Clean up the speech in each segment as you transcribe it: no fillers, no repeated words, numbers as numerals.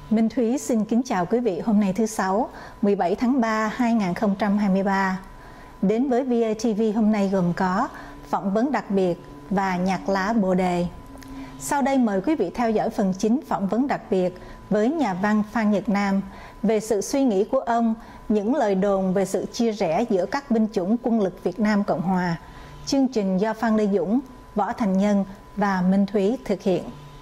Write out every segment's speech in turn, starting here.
Minh Thúy xin kính chào quý vị hôm nay thứ Sáu, 17 tháng 3, 2023. Đến với VATV hôm nay gồm có phỏng vấn đặc biệt và nhạc lá bồ đề. Sau đây mời quý vị theo dõi phần chính phỏng vấn đặc biệt với nhà văn Phan Nhật Nam về sự suy nghĩ của ông, những lời đồn về sự chia rẽ giữa các binh chủng quân lực Việt Nam Cộng Hòa. Chương trình do Phan Lê Dũng, Võ Thành Nhân và Minh Thúy thực hiện.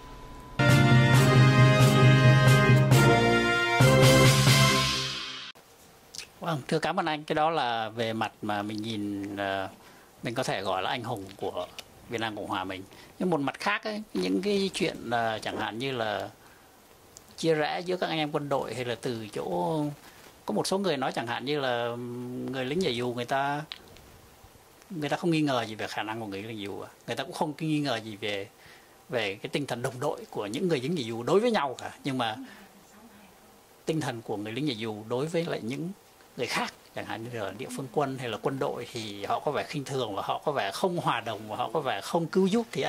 Vâng, thưa cảm ơn anh. Cái đó là về mặt mà mình nhìn, mình có thể gọi là anh hùng của Việt Nam Cộng Hòa mình. Nhưng một mặt khác ấy, những cái chuyện chẳng hạn như là chia rẽ giữa các anh em quân đội, hay là từ chỗ có một số người nói chẳng hạn như là người lính nhảy dù người ta không nghi ngờ gì về khả năng của người lính nhảy dù, người ta cũng không nghi ngờ gì về cái tinh thần đồng đội của những người lính nhảy dù đối với nhau cả, nhưng mà tinh thần của người lính nhảy dù đối với lại những người khác, chẳng hạn như là địa phương quân hay là quân đội, thì họ có vẻ khinh thường và họ có vẻ không hòa đồng và họ có vẻ không cứu giúp. Thì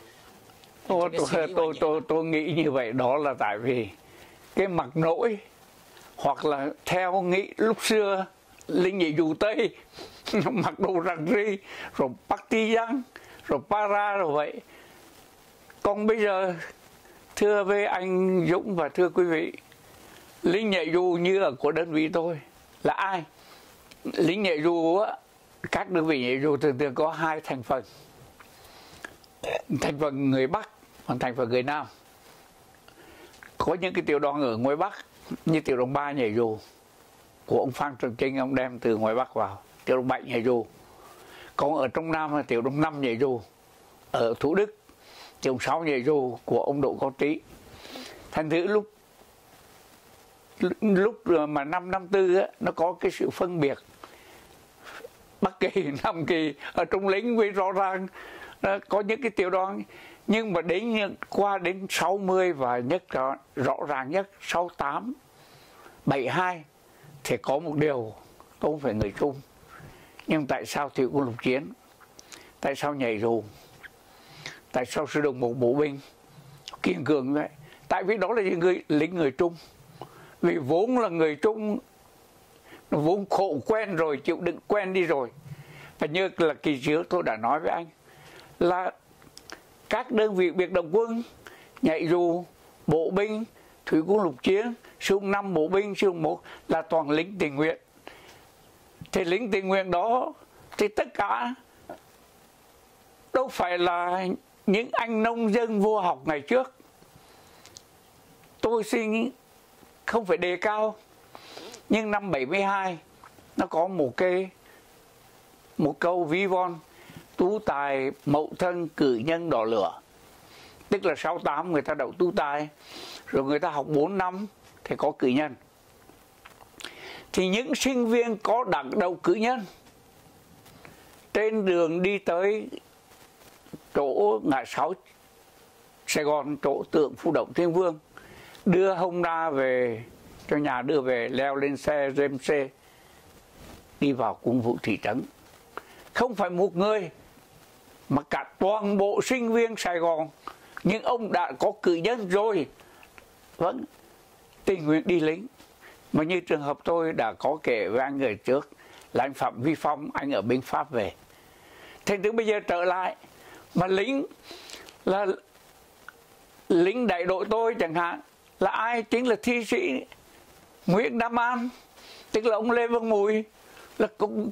tôi nghĩ như vậy, đó là tại vì cái mặt nổi, hoặc là theo nghĩ lúc xưa lính nhảy dù Tây mặc đồ rằn ri rồi partisan rồi para rồi vậy. Còn bây giờ thưa với anh Dũng và thưa quý vị, lính nhảy dù như ở của đơn vị tôi là ai? Lính nhảy dù á, các đơn vị nhảy dù thường thường có hai thành phần, thành phần người Bắc và thành phần người Nam. Có những cái tiểu đoàn ở ngoài Bắc như tiểu đoàn 3 nhảy dù của ông Phan Trường Trinh, ông đem từ ngoài Bắc vào. Tiểu đoàn 7 nhảy dù. Còn ở trong Nam là tiểu đoàn 5 nhảy dù ở Thủ Đức, tiểu đoàn 6 nhảy dù của ông Đỗ Cao Trí. Thành thử lúc mà năm 54 á, nó có cái sự phân biệt Bắc Kỳ, Nam Kỳ ở trong lính với rõ ràng có những cái tiểu đoàn, nhưng mà qua đến 60 và rõ ràng nhất 68, 72 thì có một điều không phải người Trung. Nhưng tại sao thủy quân lục chiến, tại sao nhảy dù, tại sao sư đoàn 1 bộ binh kiên cường vậy? Tại vì đó là những lính người Trung. Vì vốn là người Trung, vốn khổ quen rồi, chịu đựng quen đi rồi. Và như là kỳ trước tôi đã nói với anh, là các đơn vị biệt động quân, nhảy dù, bộ binh, thủy quân lục chiến, sư 5 bộ binh, sư 1 là toàn lính tình nguyện. Thì lính tình nguyện đó thì tất cả đâu phải là những anh nông dân vô học ngày trước. Tôi xin không phải đề cao, nhưng năm 72 nó có một câu ví von: tú tài mậu thân cử nhân đỏ lửa. Tức là 68 người ta đậu tú tài, rồi người ta học 4 năm thì có cử nhân. Thì những sinh viên có đặng đầu cử nhân trên đường đi tới chỗ ngã 6 Sài Gòn, chỗ tượng Phu Động Thiên Vương, đưa Honda về cho nhà, đưa về, leo lên xe RMC đi vào cung vụ thị trấn. Không phải một người mà cả toàn bộ sinh viên Sài Gòn, nhưng ông đã có cử nhân rồi vẫn tình nguyện đi lính. Mà như trường hợp tôi đã có kể với anh người trước là anh Phạm Vi Phong, anh ở bên Pháp về. Thành từ bây giờ trở lại mà lính là lính đại đội tôi chẳng hạn là ai? Chính là thi sĩ Nguyễn Đam An, tức là ông Lê Văn Mùi, là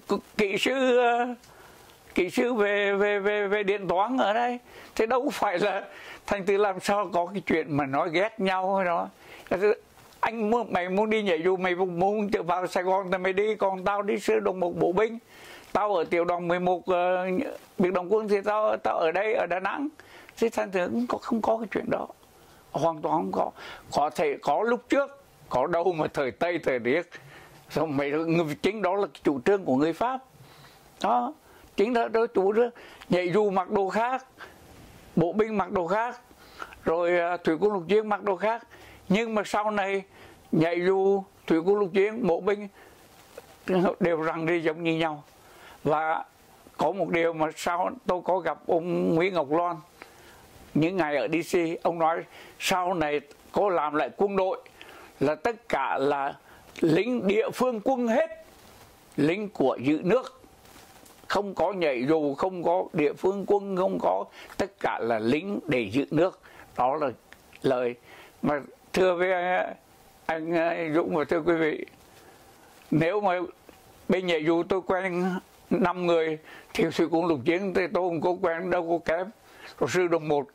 kỹ sư về điện toán ở đây. Thế đâu phải là, thành từ làm sao có cái chuyện mà nói ghét nhau hay đó. Mày muốn đi nhảy dù, mày muốn vào Sài Gòn thì mày đi, còn tao đi sư đoàn 1 bộ binh, tao ở tiểu đoàn 11 biệt động quân thì tao ở đây ở Đà Nẵng. Thế thành thử không có cái chuyện đó, hoàn toàn không có. Có thể có lúc trước, có đâu mà thời Tây thời Điếc. Chính đó là chủ trương của người Pháp đó, chính là đó chủ trương. Nhảy dù mặc đồ khác, bộ binh mặc đồ khác, rồi thủy quân lục chiến mặc đồ khác. Nhưng mà sau này nhảy dù, thủy quân lục chiến, bộ binh đều răng đi giống như nhau. Và có một điều mà sau tôi có gặp ông Nguyễn Ngọc Loan những ngày ở DC, ông nói sau này có làm lại quân đội là tất cả là lính địa phương quân hết, lính của giữ nước, không có nhảy dù, không có địa phương quân, không có, tất cả là lính để giữ nước. Đó là lời mà thưa với anh Dũng và thưa quý vị, nếu mà bên nhảy dù tôi quen 5 người thì sự quân lục chiến thì tôi không có quen đâu có kém. Rồi sư đồng 1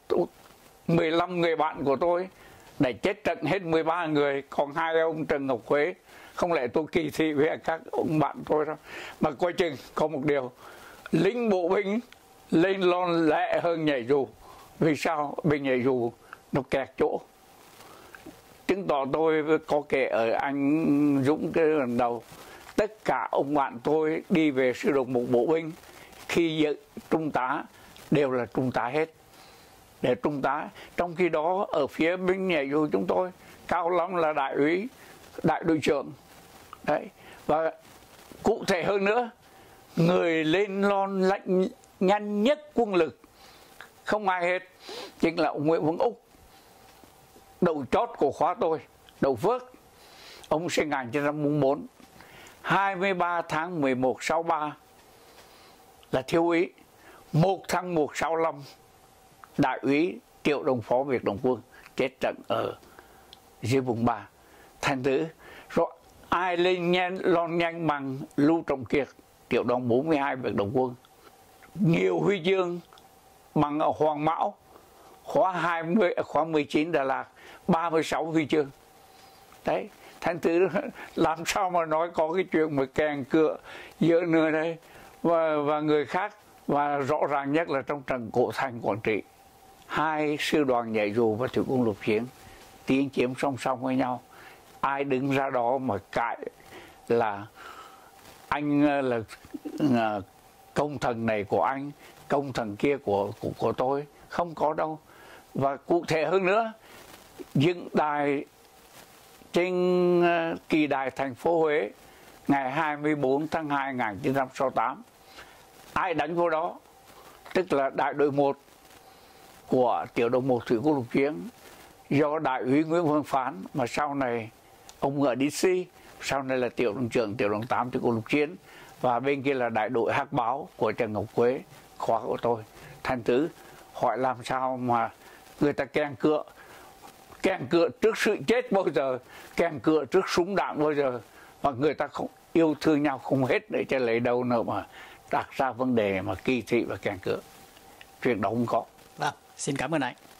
15 người bạn của tôi đã chết trận hết 13 người, còn 2 ông Trần Ngọc Quế. Không lẽ tôi kỳ thị với các ông bạn tôi đâu. Mà coi chừng có một điều, lính bộ binh lên lon lẹ hơn nhảy dù. Vì sao? Bên nhảy dù nó kẹt chỗ. Chứng tỏ tôi có kể ở anh Dũng cái lần đầu, tất cả ông bạn tôi đi về sư đoàn 1 bộ binh khi dự trung tá đều là trung tá hết, để trung tá. Trong khi đó ở phía bên nhảy dù chúng tôi cao lắm là đại úy, đại đội trưởng đấy. Và cụ thể hơn nữa, người lên lon lạnh nhanh nhất quân lực không ai hết chính là ông Nguyễn Văn Úc, đầu chót của khóa tôi, đầu Phước. Ông sinh 1904, 23 tháng 11 63 là thiếu úy, 1 tháng 1 65 đại úy, Triệu Đồng Phó Việt Đồng Quân, chết trận ở dưới vùng 3. Thành thử rồi ai lên lon nhanh bằng Lưu Trọng Kiệt, Tiểu đoàn 42 Việt Đồng Quân, nhiều huy chương bằng ở Hoàng Mão, khóa 19 Đà Lạt, 36 huy chương. Đấy, thành thử làm sao mà nói có cái chuyện mà kèn cựa giữa người đây và người khác. Và rõ ràng nhất là trong trận Cổ Thành Quảng Trị, 2 sư đoàn nhảy dù và thủy quân lục chiến tiến chiếm song song với nhau. Ai đứng ra đó mà cãi là anh là công thần này của anh, công thần kia của tôi, không có đâu. Và cụ thể hơn nữa, dựng đài trên kỳ đài thành phố Huế ngày 24 tháng 2 1968, ai đánh vô đó? Tức là đại đội 1 của tiểu đoàn 1 thủy quân lục chiến do đại úy Nguyễn Văn Phán, mà sau này ông ở DC, sau này là tiểu đoàn trưởng tiểu đoàn 8 thủy quân lục chiến, và bên kia là đại đội Hắc Báo của Trần Ngọc Quế, khóa của tôi. Thành thử hỏi làm sao mà người ta kèn cựa trước sự chết bao giờ, kèn cựa trước súng đạn bao giờ, mà người ta không yêu thương nhau không hết để cho lấy đâu nữa mà đặt ra vấn đề mà kỳ thị và kèn cựa. Chuyện đó không có. Vâng, xin cảm ơn anh.